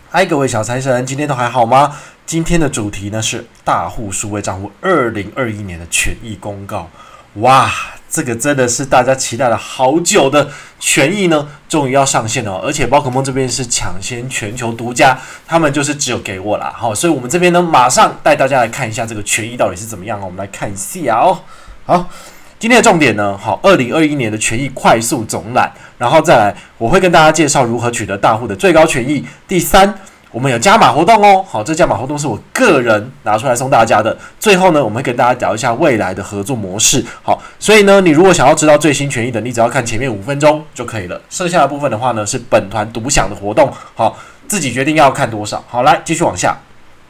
嗨，各位小财神，今天都还好吗？今天的主题呢是大户数位账户2021年的权益公告。哇，这个真的是大家期待了好久的权益呢，终于要上线了哦。而且宝可梦这边是抢先全球独家，他们就是只有给我啦。好，所以我们这边呢马上带大家来看一下这个权益到底是怎么样哦。我们来看一下哦。好。今天的重点呢，好，2021年的权益快速总览，然后再来，我会跟大家介绍如何取得大户的最高权益。第三，我们有加码活动哦，好，这加码活动是我个人拿出来送大家的。最后呢，我们会跟大家聊一下未来的合作模式。好，所以呢，你如果想要知道最新权益的，你只要看前面5分钟就可以了。剩下的部分的话呢，是本团独享的活动，好，自己决定要看多少。好，来继续往下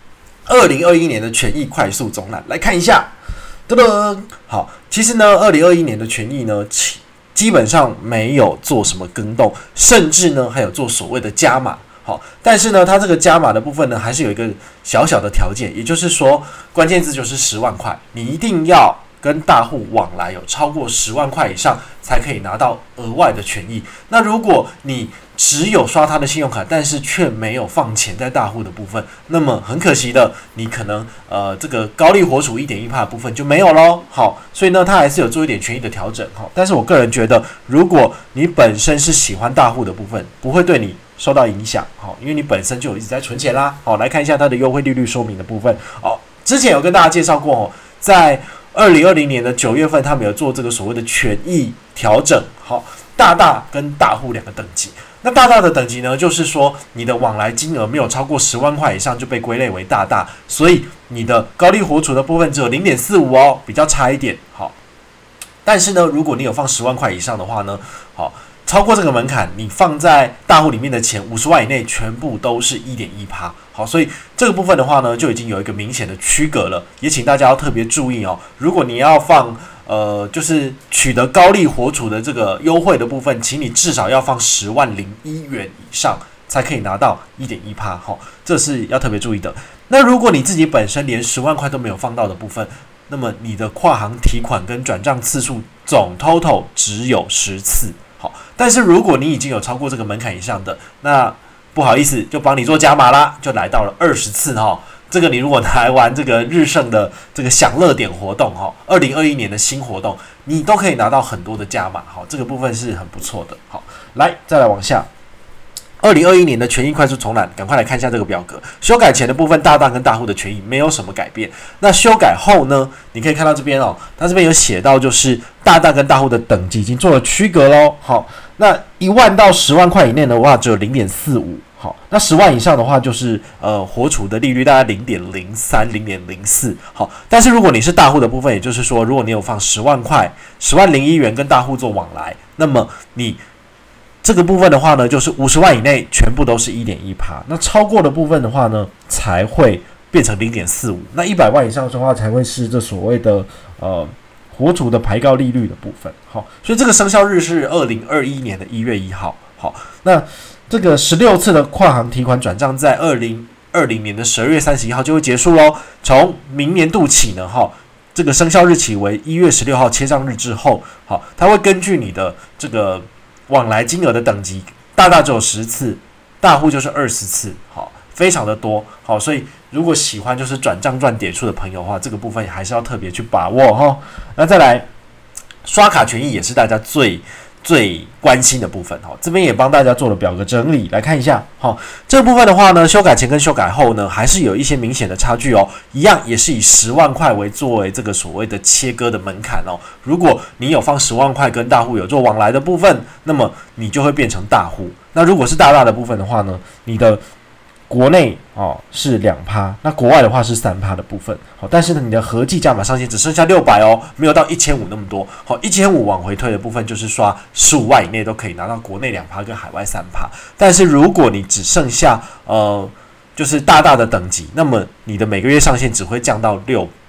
，2021年的权益快速总览，来看一下。噔噔，好，其实呢，2021年的权益呢，基本上没有做什么更动，甚至呢还有做所谓的加码。好，但是呢，它这个加码的部分呢，还是有一个小小的条件，也就是说，关键字就是10万块，你一定要跟大户往来有超过10万块以上，才可以拿到额外的权益。那如果你只有刷他的信用卡，但是却没有放钱在大户的部分，那么很可惜的，你可能这个高利活储 1.1% 的部分就没有咯。好，所以呢，它还是有做一点权益的调整。好，但是我个人觉得，如果你本身是喜欢大户的部分，不会对你受到影响。好，因为你本身就一直在存钱啦。好，来看一下它的优惠利率说明的部分。好，之前有跟大家介绍过哦，在2020年的9月份，他们有做这个所谓的权益调整。好，大大跟大户2个等级。那大大的等级呢，就是说你的往来金额没有超过10万块以上，就被归类为大大，所以你的高利活储的部分只有 0.45 哦，比较差一点。好，但是呢，如果你有放10万块以上的话呢，好，超过这个门槛，你放在大户里面的钱50万以内，全部都是 1.1%。好，所以这个部分的话呢，就已经有一个明显的区隔了，也请大家要特别注意哦。如果你要放就是取得高利活储的这个优惠的部分，请你至少要放10万01元以上，才可以拿到 1.1%。好，这是要特别注意的。那如果你自己本身连10万块都没有放到的部分，那么你的跨行提款跟转账次数总 total 只有10次。好，但是如果你已经有超过这个门槛以上的，那不好意思，就帮你做加码啦，就来到了20次哈。这个你如果拿来玩这个日盛的这个享乐点活动哈，2021年的新活动，你都可以拿到很多的加码，好，这个部分是很不错的。好，来再来往下，2021年的权益快速重览，赶快来看一下这个表格。修改前的部分，大大跟大户的权益没有什么改变。那修改后呢，你可以看到这边哦，它这边有写到，就是大大跟大户的等级已经做了区隔咯。好，那1万到10万块以内的话，只有 0.45。好，那10万以上的话，就是活储的利率大概 0.03、0.04。好，但是如果你是大户的部分，也就是说，如果你有放10万块，10万01元跟大户做往来，那么你这个部分的话呢，就是50万以内全部都是 1.1%。那超过的部分的话呢，才会变成 0.45。那100万以上的话，才会是这所谓的活储的排高利率的部分。好，所以这个生效日是2021年的1月1号。好，那这个16次的跨行提款转账在2020年的12月31号就会结束咯。从明年度起呢，这个生效日起为1月16号切账日之后，好，它会根据你的这个往来金额的等级，大大只有10次，大户就是20次，好，非常的多。好，所以如果喜欢就是转账赚点数的朋友的话，这个部分还是要特别去把握哈。那再来，刷卡权益也是大家最关心的部分，这边也帮大家做了表格整理，来看一下。好，这个部分的话呢，修改前跟修改后呢，还是有一些明显的差距哦。一样也是以10万块作为这个所谓的切割的门槛哦。如果你有放10万块跟大户有做往来的部分，那么你就会变成大户。那如果是大的部分的话呢，你的国内是2%，那国外的话是3%的部分。好，但是呢，你的合计加码上限只剩下600哦，没有到1500那么多。好，1500往回推的部分就是刷15万以内都可以拿到国内2%跟海外3%。但是如果你只剩下就是大的等级，那么你的每个月上限只会降到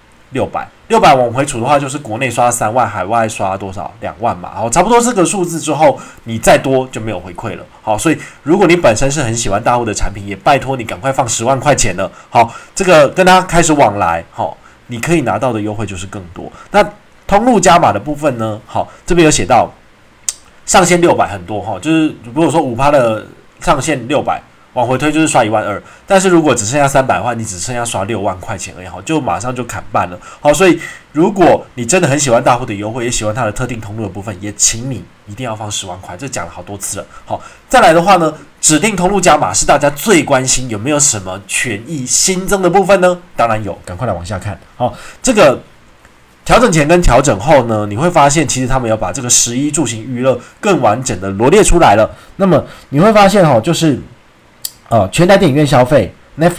600往回除的话，就是国内刷3万，海外刷多少2万嘛。好，差不多这个数字之后，你再多就没有回馈了。好，所以如果你本身是很喜欢大户的产品，也拜托你赶快放10万块钱了。好，这个跟他开始往来，好，你可以拿到的优惠就是更多。那通路加码的部分呢？好，这边有写到上限600很多哈，就是如果说5%的上限600。 往回推就是刷12000，但是如果只剩下300的话，你只剩下刷6万块钱而已，好，就马上就砍半了。好，所以如果你真的很喜欢大户的优惠，也喜欢它的特定通路的部分，也请你一定要放10万块，这讲了好多次了。好，再来的话呢，指定通路加码是大家最关心有没有什么权益新增的部分呢？当然有，赶快来往下看。好，这个调整前跟调整后呢，你会发现其实他们要把这个11住行娱乐更完整的罗列出来了。那么你会发现就是全台电影院消费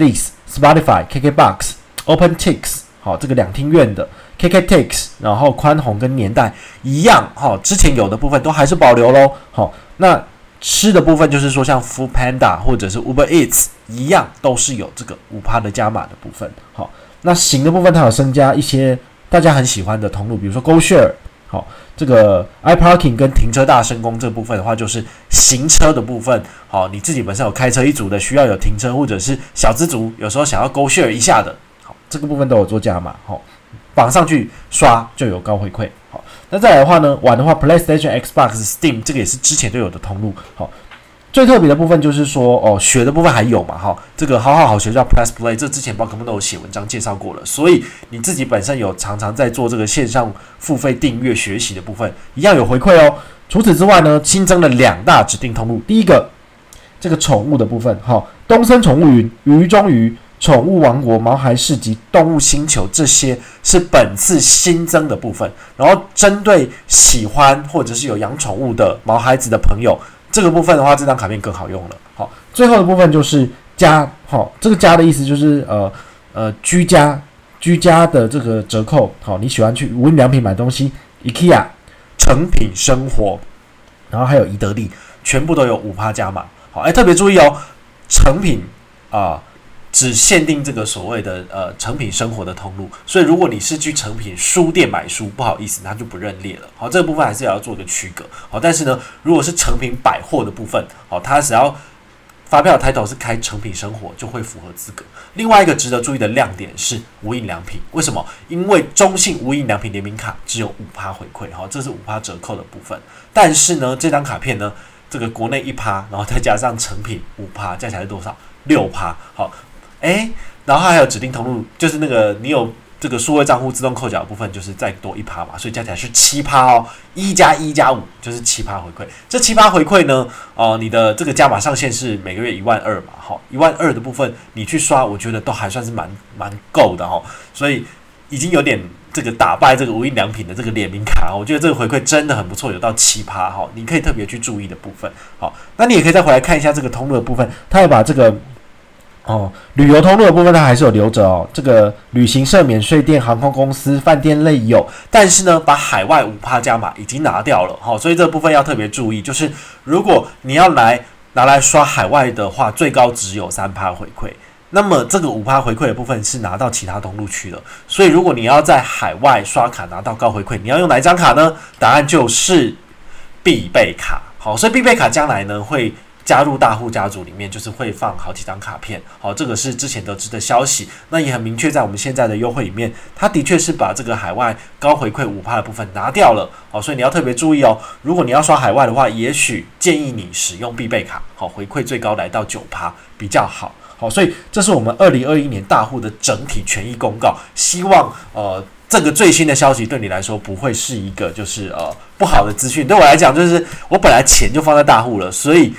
，Netflix、Spotify、KKBox、OpenTix， 好，这个2厅院的 KKTix， 然后宽宏跟年代一样，之前有的部分都还是保留咯。好，那吃的部分就是说像 Foodpanda 或者是 Uber Eats 一样，都是有这个5%的加码的部分。好，那行的部分它有增加一些大家很喜欢的通路，比如说 GoShare， 好，这个 iParking 跟停车大声公这部分的话，就是行车的部分。好，你自己本身有开车一族的，需要有停车，或者是小资族有时候想要 GoShare 一下的，好，这个部分都有做加码。好，绑上去刷就有高回馈。好，那再来的话呢，玩的话 PlayStation、Xbox、Steam 这个也是之前就有的通路。好。最特别的部分就是说，学的部分还有嘛，这个好学叫 Press Play， 这之前宝可梦都有写文章介绍过了，所以你自己本身有常常在做这个线上付费订阅学习的部分，一样有回馈哦。除此之外呢，新增了2大指定通路，第一个这个宠物的部分，东森宠物云、鱼中鱼、宠物王国、毛孩市集、动物星球，这些是本次新增的部分，然后针对喜欢或者是有养宠物的毛孩子的朋友。这个部分的话，这张卡片更好用了。好，最后的部分就是加，这个加的意思就是居家的这个折扣。好，你喜欢去无印良品买东西 ，IKEA、诚品生活，然后还有宜得利，全部都有5%加码。好，特别注意哦，诚品只限定这个所谓的诚品生活的通路，所以如果你是去诚品书店买书，不好意思，它就不认列了。好，这个部分还是要做一个区隔。好，但是呢，如果是诚品百货的部分，好，它只要发票的 title 是开诚品生活，就会符合资格。另外一个值得注意的亮点是无印良品，为什么？因为中信无印良品联名卡只有5%回馈，好，这是5%折扣的部分。但是呢，这张卡片呢，这个国内1%，然后再加上诚品5%，加起来是多少？6%。好。然后还有指定通路，就是那个你有这个数位账户自动扣缴的部分，就是再多1%嘛，所以加起来是7%哦，1+1+5就是7%回馈。这7%回馈呢，你的这个加码上限是每个月12000嘛，好，12000的部分你去刷，我觉得都还算是蛮够的哦，所以已经有点这个打败这个无印良品的这个联名卡，我觉得这个回馈真的很不错，有到7%哈，你可以特别去注意的部分。好，那你也可以再回来看一下这个通路的部分，它也把这个。旅游通路的部分它还是有留着哦。这个旅行社、免税店、航空公司、饭店类有，但是呢，把海外5%加码已经拿掉了，所以这个部分要特别注意。就是如果你要拿来刷海外的话，最高只有3%回馈。那么这个5%回馈的部分是拿到其他通路去了，所以如果你要在海外刷卡拿到高回馈，你要用哪一张卡呢？答案就是必备卡。好，所以必备卡将来呢会加入大户家族里面，就是会放好几张卡片。好，这个是之前得知的消息，那也很明确在我们现在的优惠里面，它的确是把这个海外高回馈5%的部分拿掉了。好，所以你要特别注意哦。如果你要刷海外的话，也许建议你使用必备卡，好，回馈最高来到9%比较好。好，所以这是我们2021年大户的整体权益公告。希望这个最新的消息对你来说不会是一个就是不好的资讯。对我来讲，就是我本来钱就放在大户了，所以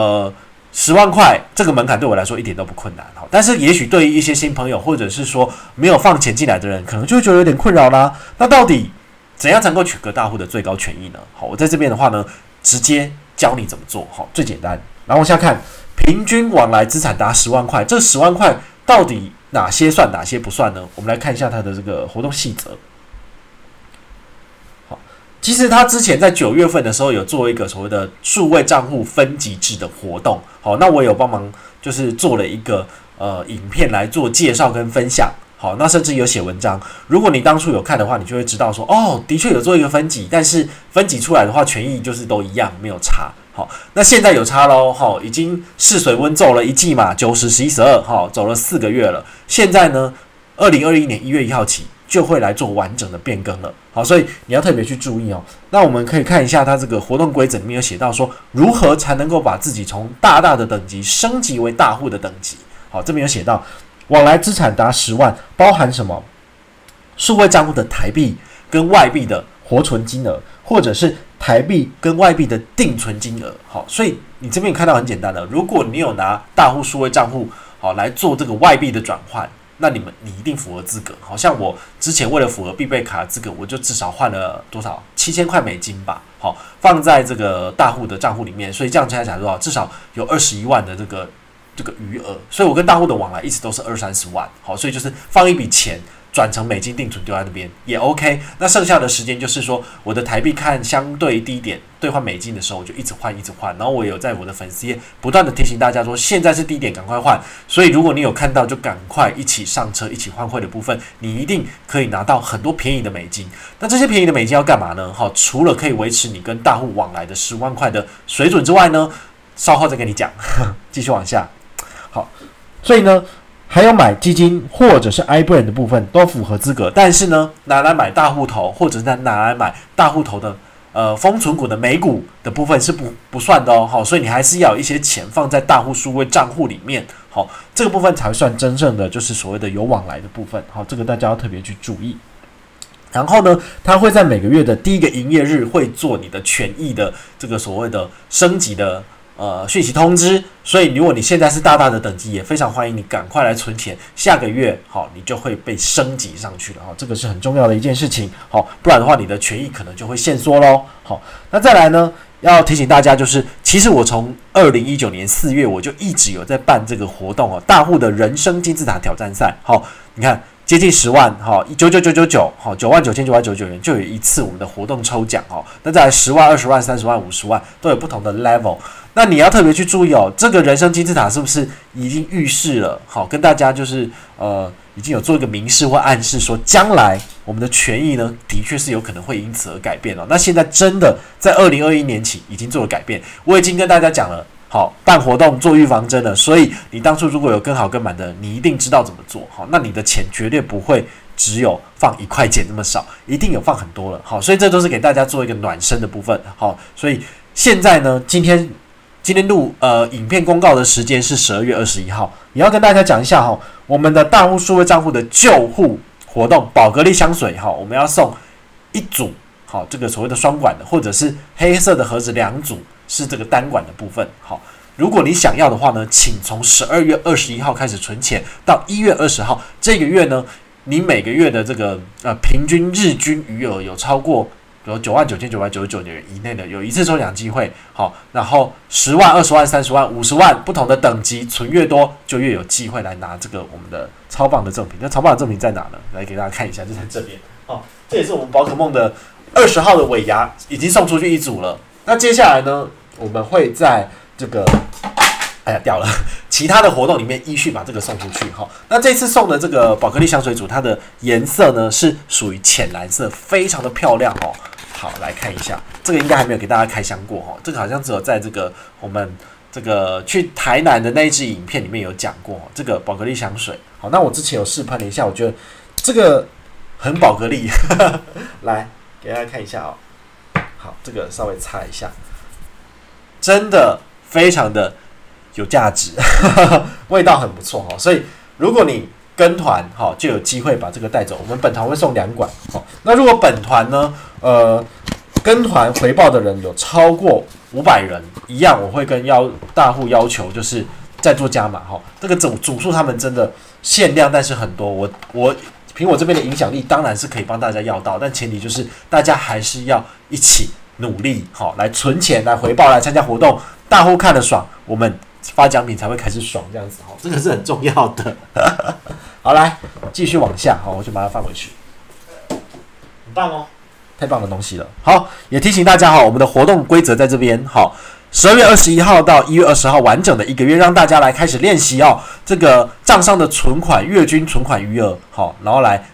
10万块这个门槛对我来说一点都不困难。好，但是也许对于一些新朋友，或者是说没有放钱进来的人，可能就会觉得有点困扰啦。那到底怎样才能够取得大户的最高权益呢？好，我在这边的话呢，直接教你怎么做。好，最简单。然后往下看，平均往来资产达10万块，这10万块到底哪些算，哪些不算呢？我们来看一下它的这个活动细则。好，其实他之前在9月份的时候有做一个所谓的数位账户分级制的活动。好，那我有帮忙就是做了一个影片来做介绍跟分享。好，那甚至有写文章。如果你当初有看的话，你就会知道说，的确有做一个分级，但是分级出来的话，权益就是都一样，没有差。好，那现在有差咯，好，已经试水温走了一季嘛，9、10、11、12，好，走了4个月了。现在呢，2021年1月1号起就会来做完整的变更了。好，所以你要特别去注意哦。那我们可以看一下它这个活动规则里面有写到说，如何才能够把自己从大大的等级升级为大户的等级。好，这边有写到，往来资产达10万，包含什么？数位账户的台币跟外币的活存金额，或者是台币跟外币的定存金额。好，所以你这边看到很简单的，如果你有拿大户数位账户好来做这个外币的转换，那你一定符合资格。好像我之前为了符合必备卡的资格，我就至少换了多少7000块美金吧，好放在这个大户的账户里面，所以这样加起来多少？至少有21万的这个余额，所以我跟大户的往来一直都是20-30万。好，所以就是放一笔钱转成美金定存丢在那边也 OK。那剩下的时间就是说，我的台币看相对低点兑换美金的时候，我就一直换。然后我有在我的粉丝页不断的提醒大家说，现在是低点，赶快换。所以如果你有看到，就赶快一起上车，一起换汇的部分，你一定可以拿到很多便宜的美金。那这些便宜的美金要干嘛呢？好，除了可以维持你跟大户往来的10万块的水准之外呢，稍后再跟你讲。继续往下。好，所以呢，还有买基金或者是 iBrain 的部分都符合资格，但是呢，拿来买大户头或者是拿来买大户头的封存股的美股的部分是不算的哦。好，所以你还是要有一些钱放在大户数位账户里面，好，这个部分才会算真正的就是所谓的有往来的部分。好，这个大家要特别去注意。然后呢，它会在每个月的第一个营业日会做你的权益的这个所谓的升级的讯息通知，所以如果你现在是大的等级，也非常欢迎你赶快来存钱，下个月好你就会被升级上去了。好，这个是很重要的一件事情。好，不然的话你的权益可能就会限缩咯。好，那再来呢，要提醒大家就是，其实我从2019年4月我就一直有在办这个活动哦，大户的人生金字塔挑战赛。好，你看。接近10万，好，99999，好，99999元就有一次我们的活动抽奖哦。那再来10万、20万、30万、50万都有不同的 level。那你要特别去注意哦，这个人生金字塔是不是已经预示了？好，跟大家就是已经有做一个明示或暗示，说将来我们的权益呢，的确是有可能会因此而改变哦。那现在真的在2021年起已经做了改变，我已经跟大家讲了。好，办活动做预防针了，所以你当初如果有跟好跟满的，你一定知道怎么做。好，那你的钱绝对不会只有放1块钱那么少，一定有放很多了。好，所以这都是给大家做一个暖身的部分。好，所以现在呢，今天录影片公告的时间是12月21号，也要跟大家讲一下哈，我们的大户数位账户的旧户活动，宝格丽香水哈，我们要送1组。好，这个所谓的双管的，或者是黑色的盒子2组。是这个单管的部分。好，如果你想要的话呢，请从12月21号开始存钱，到1月20号这个月呢，你每个月的这个平均日均余额有超过比如99999元以内的，有一次抽奖机会。好，然后10万、20万、30万、50万不同的等级存越多，就越有机会来拿这个我们的超棒的赠品。那超棒的赠品在哪呢？来给大家看一下，就在这边。好，这也是我们宝可梦的20号的尾牙已经送出去1组了。那接下来呢，我们会在这个，掉了，其他的活动里面依序把这个送出去哈。那这次送的这个宝格丽香水组，它的颜色呢是属于浅蓝色，非常的漂亮哦。好，来看一下，这个应该还没有给大家开箱过哈，这个好像只有在这个我们这个去台南的那一支影片里面有讲过这个宝格丽香水。好，那我之前有试喷了一下，我觉得这个很宝格丽，来给大家看一下哦。好，这个稍微擦一下，真的非常的有价值，味道很不错哈。所以如果你跟团哈，就有机会把这个带走。我们本团会送2管。好，那如果本团呢，跟团回报的人有超过500人，一样我会跟大户要求，就是再做加码哈。这个组数他们真的限量，但是很多。我凭我这边的影响力，当然是可以帮大家要到，但前提就是大家还是要一起努力，好，来存钱，来回报，来参加活动，大户看得爽，我们发奖品才会开始爽，这样子，好，这个是很重要的。好，来继续往下，好，我就把它放回去，很棒哦，太棒的东西了。好，也提醒大家哈，我们的活动规则在这边，好。12月21号到1月20号完整的1个月，让大家来开始练习哦。这个账上的存款月均存款余额，好，然后来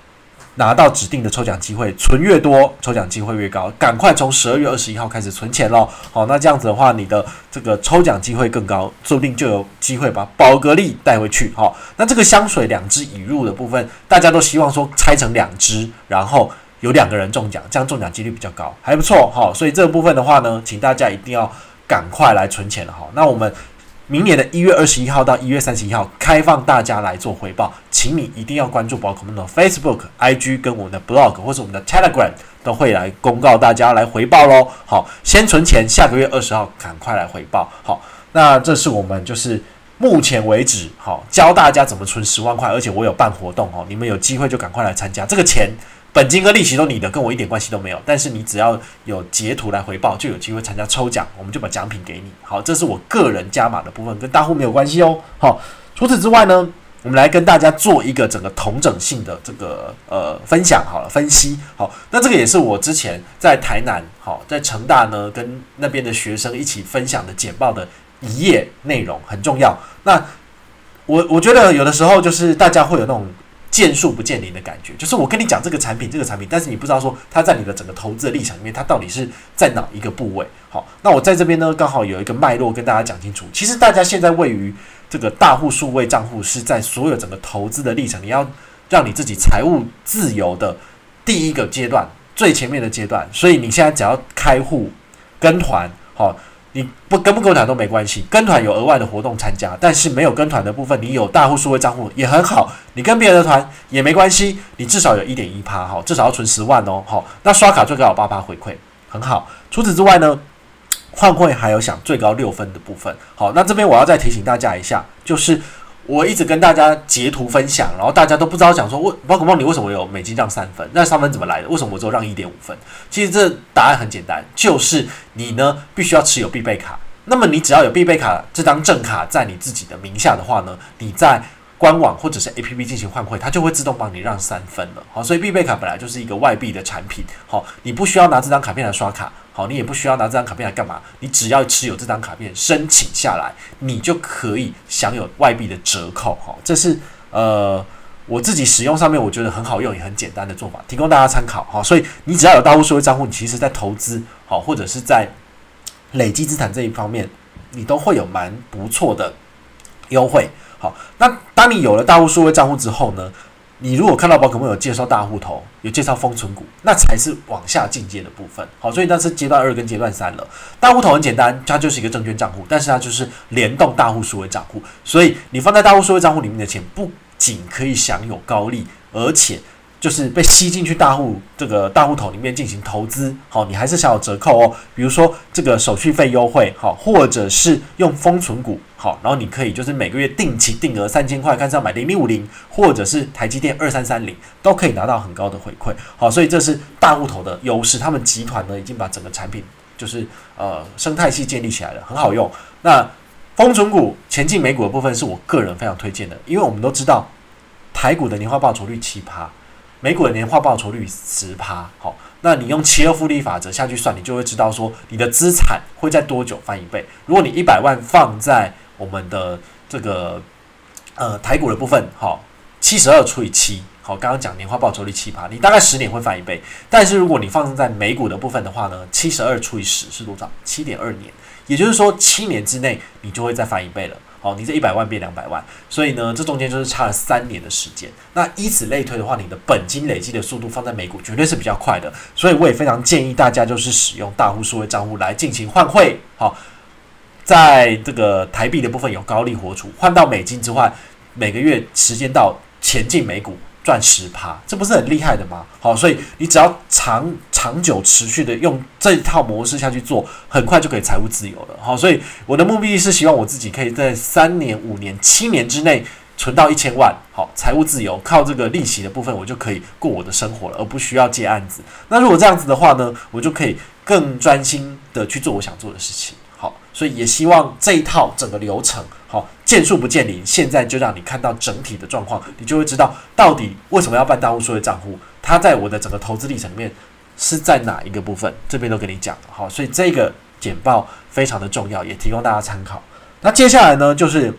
拿到指定的抽奖机会，存越多，抽奖机会越高。赶快从12月21号开始存钱咯。好，那这样子的话，你的这个抽奖机会更高，说不定就有机会把宝格丽带回去。好，那这个香水2支已入的部分，大家都希望说拆成2支，然后有2个人中奖，这样中奖几率比较高，还不错。好，所以这个部分的话呢，请大家一定要赶快来存钱了。好，那我们明年的1月21号到1月31号开放大家来做回报，请你一定要关注宝可梦的 Facebook、IG 跟我们的 Blog 或是我们的 Telegram 都会来公告大家来回报咯。好，先存钱，下个月20号赶快来回报。好，那这是我们就是目前为止好教大家怎么存10万块，而且我有办活动哦，你们有机会就赶快来参加。这个钱本金跟利息都你的，跟我一点关系都没有。但是你只要有截图来回报，就有机会参加抽奖，我们就把奖品给你。好，这是我个人加码的部分，跟大户没有关系哦。好，除此之外呢，我们来跟大家做一个整个统整性的这个分享好了，分析好。那这个也是我之前在台南好，在成大呢跟那边的学生一起分享的简报的一页内容，很重要。那我觉得有的时候就是大家会有那种见树不见林的感觉，就是我跟你讲这个产品，但是你不知道说它在你的整个投资的立场里面，它到底是在哪一个部位。好，那我在这边呢，刚好有一个脉络跟大家讲清楚。其实大家现在位于这个大户数位账户，是在所有整个投资的历程，你要让你自己财务自由的第一个阶段，最前面的阶段。所以你现在只要开户跟团，好。你跟不跟团都没关系，跟团有额外的活动参加，但是没有跟团的部分，你有大户数位账户也很好，你跟别人的团也没关系，你至少有 1.1%， 好，至少要存10万哦，好，那刷卡最高有8%回馈，很好。除此之外呢，换汇还有享最高6分的部分，好，那这边我要再提醒大家一下，就是我一直跟大家截图分享，然后大家都不知道讲说，宝可梦你为什么有美金让3分？那3分怎么来的？为什么我只有让1.5分？其实这答案很简单，就是你呢必须要持有必备卡。那么你只要有必备卡这张正卡在你自己的名下的话呢，你在官网或者是 APP 进行换汇，它就会自动帮你让3分了。好，所以必备卡本来就是一个外币的产品，好，你不需要拿这张卡片来刷卡。好，你也不需要拿这张卡片来干嘛？你只要持有这张卡片申请下来，你就可以享有外币的折扣。好，这是我自己使用上面我觉得很好用也很简单的做法，提供大家参考。好，所以你只要有大户数位账户，你其实在投资好或者是在累积资产这一方面，你都会有蛮不错的优惠。好，那当你有了大户数位账户之后呢？你如果看到宝可梦有介绍大户头，有介绍封存股，那才是往下进阶的部分。好，所以那是阶段2跟阶段3了。大户头很简单，它就是一个证券账户，但是它就是联动大户数位账户，所以你放在大户数位账户里面的钱，不仅可以享有高利，而且就是被吸进去大户这个大户头里面进行投资，好，你还是享有折扣哦。比如说这个手续费优惠，好，或者是用封存股，好，然后你可以就是每个月定期定额3000块，看是要买0050，或者是台积电2330，都可以拿到很高的回馈。好，所以这是大户头的优势，他们集团呢已经把整个产品就是生态系建立起来了，很好用。那封存股前进美股的部分是我个人非常推荐的，因为我们都知道台股的年化报酬率7%。美股的年化报酬率10%，好，那你用7/2复利法则下去算，你就会知道说你的资产会在多久翻1倍。如果你100万放在我们的这个台股的部分，好，72除以7，好，刚刚讲年化报酬率7%，你大概10年会翻1倍。但是如果你放在美股的部分的话呢，72除以10是多少？7.2年，也就是说7年之内你就会再翻1倍了。好，你这100万变200万，所以呢，这中间就是差了3年的时间。那以此类推的话，你的本金累积的速度放在美股绝对是比较快的。所以我也非常建议大家就是使用大户数位账户来进行换汇。好，在这个台币的部分有高利活储，换到美金之外，每个月时间到前进美股赚10%，这不是很厉害的吗？好，所以你只要长久持续的用这一套模式下去做，很快就可以财务自由了。好，所以我的目的是希望我自己可以在3年、5年、7年之内存到1000万，好，财务自由，靠这个利息的部分，我就可以过我的生活了，而不需要接案子。那如果这样子的话呢，我就可以更专心的去做我想做的事情。好，所以也希望这一套整个流程，好，见树不见林，现在就让你看到整体的状况，你就会知道到底为什么要办大户数位账户，它在我的整个投资历程里面是在哪一个部分，这边都跟你讲了。好，所以这个简报非常的重要，也提供大家参考。那接下来呢，就是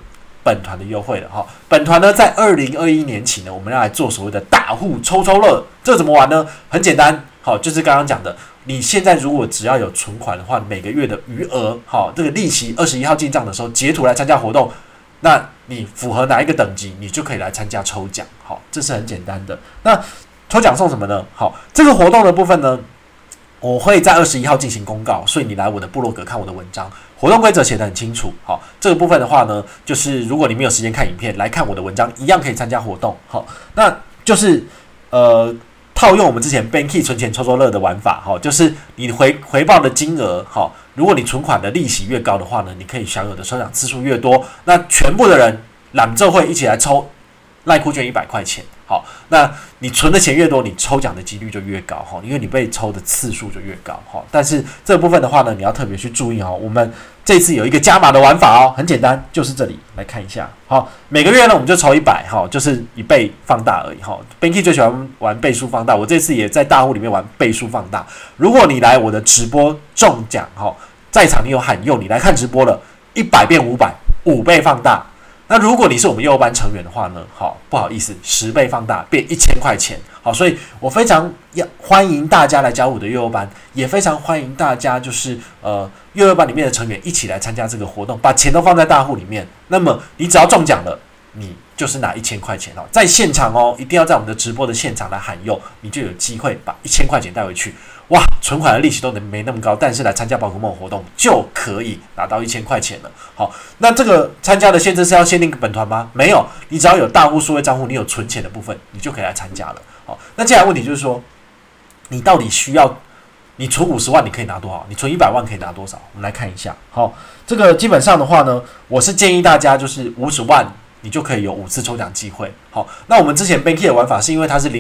本团的优惠了哈。本团呢，在2021年起呢，我们要来做所谓的大户抽抽乐。这怎么玩呢？很简单，好，就是刚刚讲的，你现在如果只要有存款的话，每个月的余额，好，这个利息21号进账的时候截图来参加活动，那你符合哪一个等级，你就可以来参加抽奖。好，这是很简单的。那抽奖送什么呢？好，这个活动的部分呢，我会在21号进行公告，所以你来我的部落格看我的文章，活动规则写得很清楚。好，这个部分的话呢，就是如果你没有时间看影片，来看我的文章，一样可以参加活动。好，那就是套用我们之前 Banky 存钱抽抽乐的玩法，哈，就是你回报的金额，哈，如果你存款的利息越高的话呢，你可以享有的抽奖次数越多，那全部的人揽这会一起来抽赖酷券100块钱，好，那你存的钱越多，你抽奖的几率就越高，哈，因为你被抽的次数就越高，哈。但是这部分的话呢，你要特别去注意哦，我们这次有一个加码的玩法哦，很简单，就是这里来看一下，好，每个月呢我们就抽100，哈，就是1倍放大而已，哈。Banky 最喜欢玩倍数放大，我这次也在大户里面玩倍数放大。如果你来我的直播中奖，哈，在场你有喊用，你来看直播了，100变500，5倍放大。那如果你是我们幼儿班成员的话呢，好，不好意思，10倍放大变1000块钱，好，所以我非常欢迎大家来加入我的幼儿班，也非常欢迎大家就是幼儿班里面的成员一起来参加这个活动，把钱都放在大户里面。那么你只要中奖了，你就是拿1000块钱哦，在现场哦，一定要在我们的直播的现场来喊用，你就有机会把1000块钱带回去。哇，存款的利息都没那么高，但是来参加宝可梦活动就可以拿到1000块钱了。好，那这个参加的限制是要限定本团吗？没有，你只要有大户数位账户，你有存钱的部分，你就可以来参加了。好，那接下来问题就是说，你到底需要你存50万，你可以拿多少？你存100万可以拿多少？我们来看一下。好，这个基本上的话呢，我是建议大家就是50万，你就可以有5次抽奖机会。好，那我们之前 Banky 的玩法是因为它是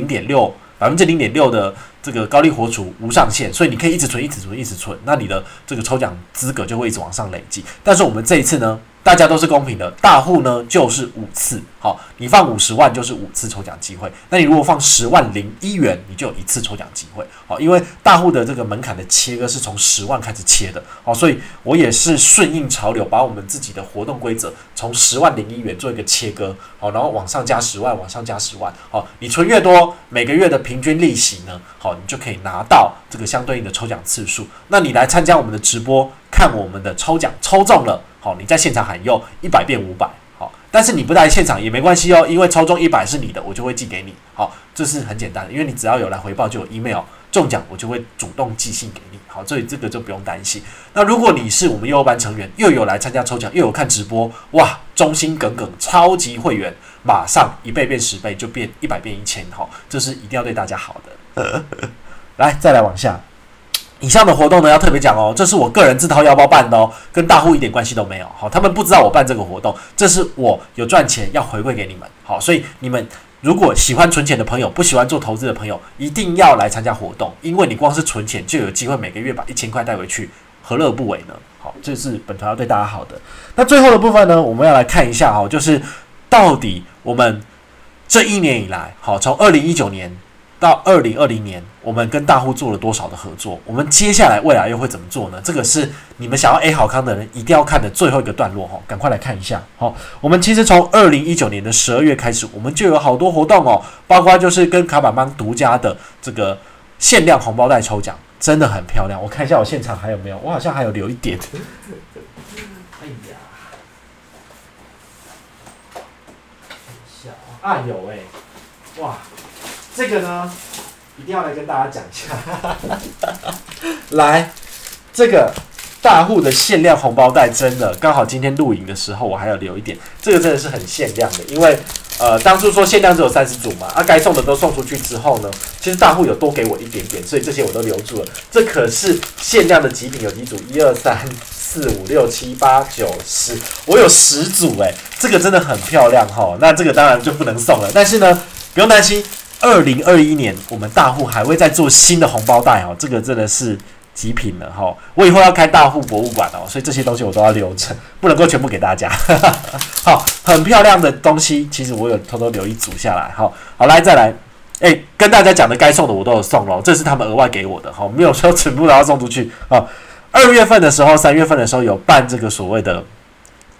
0.6% 的这个高利活储无上限，所以你可以一直存、一直存、一直存，那你的这个抽奖资格就会一直往上累积。但是我们这一次呢，大家都是公平的，大户呢就是5次，好，你放50万就是5次抽奖机会。那你如果放10万01元，你就有1次抽奖机会，好，因为大户的这个门槛的切割是从10万开始切的，好，所以我也是顺应潮流，把我们自己的活动规则从10万01元做一个切割，好，然后往上加10万，往上加10万，好，你存越多，每个月的平均利息呢，好，你就可以拿到这个相对应的抽奖次数。那你来参加我们的直播，看我们的抽奖抽中了，好，你在现场喊用100变500，好，但是你不来现场也没关系哦，因为抽中100是你的，我就会寄给你，好，这是很简单的，因为你只要有来回报就有 email， 中奖我就会主动寄信给你，好，所以这个就不用担心。那如果你是我们幼儿班成员，又有来参加抽奖，又有看直播，哇，忠心耿耿超级会员，马上1倍变10倍就变100变1000，好，这是一定要对大家好的。来，再来往下。以上的活动呢，要特别讲哦，这是我个人自掏腰包办的哦，跟大户一点关系都没有。好，他们不知道我办这个活动，这是我有赚钱要回馈给你们。好，所以你们如果喜欢存钱的朋友，不喜欢做投资的朋友，一定要来参加活动，因为你光是存钱就有机会每个月把1000块带回去，何乐而不为呢？好，这是本团要对大家好的。那最后的部分呢，我们要来看一下哈，就是到底我们这一年以来，好，从2019年到2020年，我们跟大户做了多少的合作？我们接下来未来又会怎么做呢？这个是你们想要 A 好康的人一定要看的最后一个段落哈，赶快来看一下。好，我们其实从2019年的12月开始，我们就有好多活动哦，包括就是跟卡板帮独家的这个限量红包袋抽奖，真的很漂亮。我看一下我现场还有没有，我好像还有留一点。哎呀，啊有哎，哇！这个呢，一定要来跟大家讲一下。来，这个大户的限量红包袋，真的刚好今天录影的时候，我还有留一点。这个真的是很限量的，因为当初说限量只有30组嘛，该送的都送出去之后呢，其实大户有多给我一点点，所以这些我都留住了。这可是限量的极品，有几组？1、2、3、4、5、6、7、8、9、10，我有10组哎，这个真的很漂亮哈。那这个当然就不能送了，但是呢，不用担心。2021年，我们大户还会再做新的红包袋哦，这个真的是极品了哈！我以后要开大户博物馆哦，所以这些东西我都要留着，不能够全部给大家。好，很漂亮的东西，其实我有偷偷留一组下来。好，来再来，跟大家讲的该送的我都有送了，这是他们额外给我的，好，没有说全部都要送出去。好，2月份的时候、3月份的时候有办这个所谓的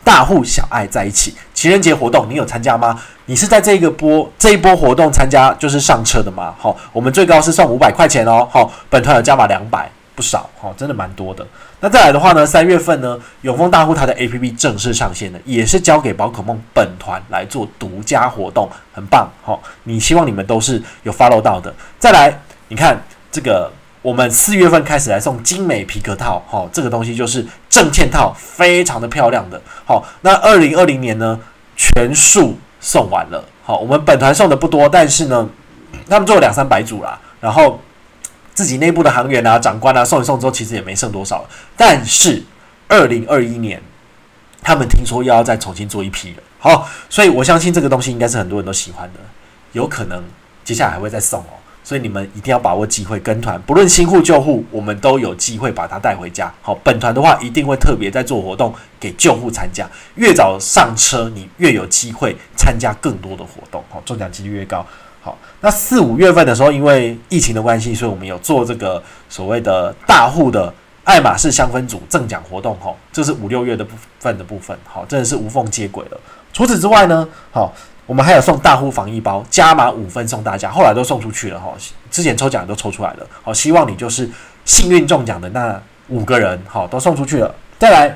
大户小爱在一起，情人节活动你有参加吗？你是在这一波活动参加就是上车的吗？好，我们最高是送500块钱哦。好，本团有加码200，不少，好，真的蛮多的。那再来的话呢，3月份呢，永丰大户它的 APP 正式上线了，也是交给宝可梦本团来做独家活动，很棒。好，希望你们都是有 follow 到的。再来，你看这个。我们4月份开始来送精美皮革套，这个东西就是正嵌套，非常的漂亮的。那2020年呢，全数送完了。我们本团送的不多，但是呢，他们做了200-300组啦，然后自己内部的行员啊、长官啊送一送之后，其实也没剩多少了。但是2021年，他们听说又要再重新做一批了。好，所以我相信这个东西应该是很多人都喜欢的，有可能接下来还会再送哦。所以你们一定要把握机会跟团，不论新户旧户，我们都有机会把它带回家。好，本团的话一定会特别在做活动给旧户参加，越早上车，你越有机会参加更多的活动，好，中奖几率越高。好，那4、5月份的时候，因为疫情的关系，所以我们有做这个所谓的大户的爱马仕香氛组赠奖活动，这是5、6月的部分，好，真的是无缝接轨了。除此之外呢，好。我们还有送大户防疫包，加码5份送大家，后来都送出去了哈。之前抽奖都抽出来了，好，希望你就是幸运中奖的那5个人，好，都送出去了。再来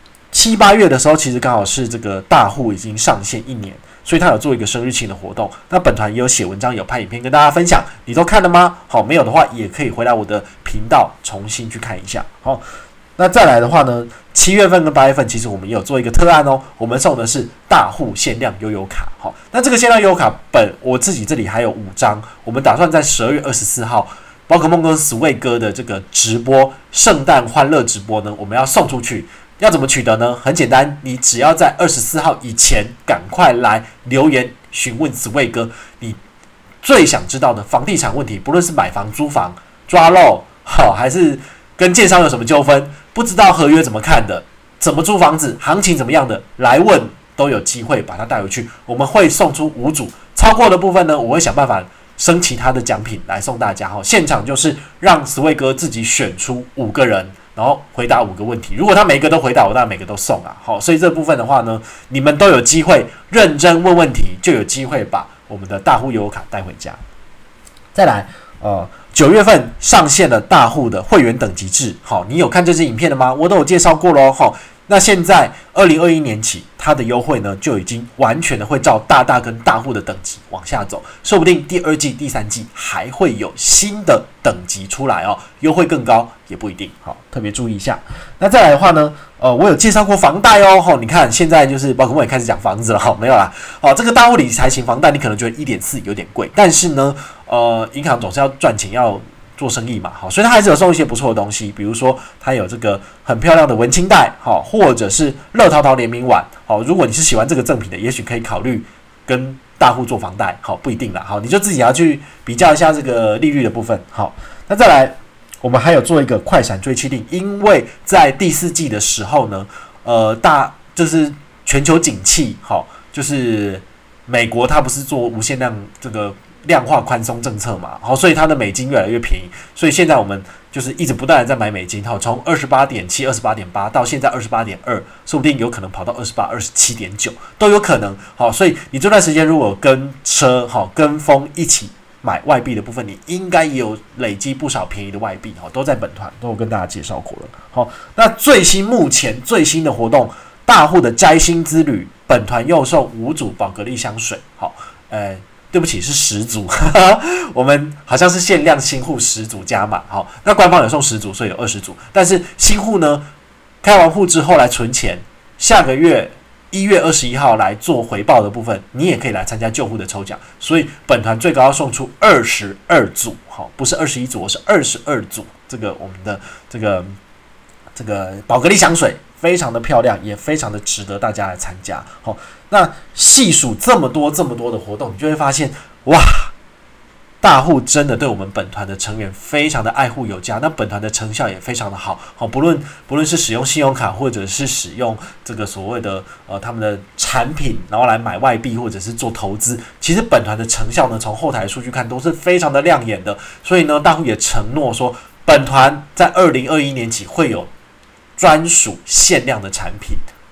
7、8月的时候，其实刚好是这个大户已经上线1年，所以他有做一个生日庆的活动。那本团也有写文章，有拍影片跟大家分享，你都看了吗？好，没有的话也可以回来我的频道重新去看一下。好。那再来的话呢，7月份跟8月份，其实我们也有做一个特案哦。我们送的是大户限量悠游卡，好，那这个限量悠游卡我自己这里还有5张，我们打算在12月24号，宝可梦跟Sway哥的这个直播圣诞欢乐直播呢，我们要送出去。要怎么取得呢？很简单，你只要在24号以前赶快来留言询问Sway哥，你最想知道的房地产问题，不论是买房、租房、抓漏，好，还是跟建商有什么纠纷，不知道合约怎么看的，怎么租房子，行情怎么样的，来问都有机会把它带回去。我们会送出5组，超过的部分呢，我会想办法升其他的奖品来送大家。现场就是让Sway哥自己选出5个人，然后回答5个问题。如果他每个都回答，我当然每个都送啊。好，所以这部分的话呢，你们都有机会认真问问题，就有机会把我们的大户悠游卡带回家。再来，9月份上线了大户的会员等级制，好，你有看这支影片了吗？我都有介绍过咯。好，那现在2021年起，它的优惠呢就已经完全的会照大跟大户的等级往下走，说不定第2季、第3季还会有新的等级出来哦，优惠更高也不一定，好，特别注意一下。那再来的话呢，我有介绍过房贷哦，你看现在就是宝可梦也开始讲房子了，没有啦，这个大户理财型房贷你可能觉得1.4有点贵，但是呢，银行总是要赚钱要做生意嘛，好，所以他还是有送一些不错的东西，比如说他有这个很漂亮的文青袋，好，或者是乐淘淘联名碗，好，如果你是喜欢这个赠品的，也许可以考虑跟大户做房贷，好，不一定啦，好，你就自己要去比较一下这个利率的部分，好，那再来，我们还有做一个快闪追气令，因为在第4季的时候呢，就是全球景气，好，就是美国它不是做无限量这个量化宽松政策嘛，好，所以它的美金越来越便宜，所以现在我们就是一直不断的在买美金，好，从28.7、28.8到现在28.2，说不定有可能跑到28、27.9都有可能，好，所以你这段时间如果跟车，好，跟风一起买外币的部分，你应该也有累积不少便宜的外币，好，都在本团都有跟大家介绍过了，好，那目前最新的活动，大户的摘星之旅，本团又送5组宝格丽香水，好，对不起，是10组，我们好像是限量新户10组加码，好，那官方有送10组，所以有20组，但是新户呢，开完户之后来存钱，下个月1月21号来做回报的部分，你也可以来参加旧户的抽奖，所以本团最高要送出22组，好，不是21组，我是22组，这个我们的这个宝格丽香水非常的漂亮，也非常的值得大家来参加。好，那细数这么多的活动，你就会发现，哇，大户真的对我们本团的成员非常的爱护有加，那本团的成效也非常的好。好，不论是使用信用卡，或者是使用这个所谓的他们的产品，然后来买外币或者是做投资，其实本团的成效呢，从后台数据看都是非常的亮眼的。所以呢，大户也承诺说，本团在2021年起会有专属限量的产品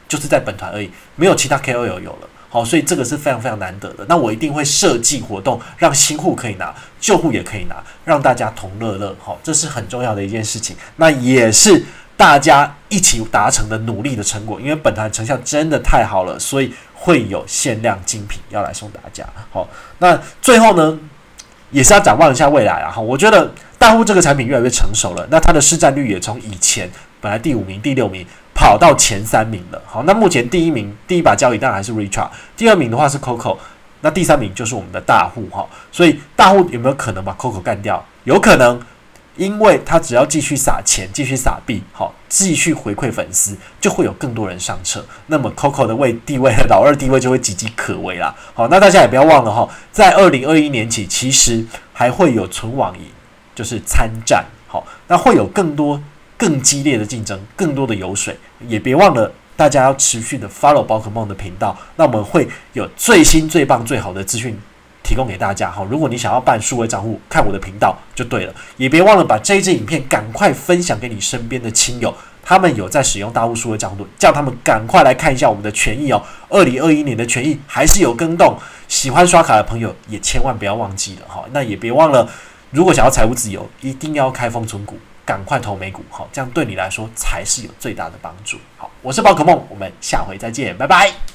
就是在本团而已，没有其他 KOL 有了。好，所以这个是非常非常难得的。那我一定会设计活动，让新户可以拿，旧户也可以拿，让大家同乐乐。好，这是很重要的一件事情。那也是大家一起达成的努力的成果。因为本团成效真的太好了，所以会有限量精品要来送大家。好，那最后呢，也是要展望一下未来啊。我觉得大户这个产品越来越成熟了，那它的市占率也从以前本来第5名、第6名。跑到前3名了。好，那目前第1名第一把交椅当然还是 Richard， 第2名的话是 Coco， 那第3名就是我们的大户哈。所以大户有没有可能把 Coco 干掉？有可能，因为他只要继续撒钱、继续撒币，好，继续回馈粉丝，就会有更多人上车。那么 Coco 的地位老二地位就会岌岌可危啦。好，那大家也不要忘了哈，在2021年起，其实还会有存网银，就是参战。好，那会有更激烈的竞争，更多的油水，也别忘了大家要持续的 follow 宝可梦的频道，那我们会有最新、最棒、最好的资讯提供给大家。好，如果你想要办数位账户，看我的频道就对了，也别忘了把这一支影片赶快分享给你身边的亲友，他们有在使用大户数位账户，叫他们赶快来看一下我们的权益哦。2021年的权益还是有更动，喜欢刷卡的朋友也千万不要忘记了哈。那也别忘了，如果想要财务自由，一定要开封存股。赶快投美股，好，这样对你来说才是有最大的帮助。好，我是宝可梦，我们下回再见，拜拜。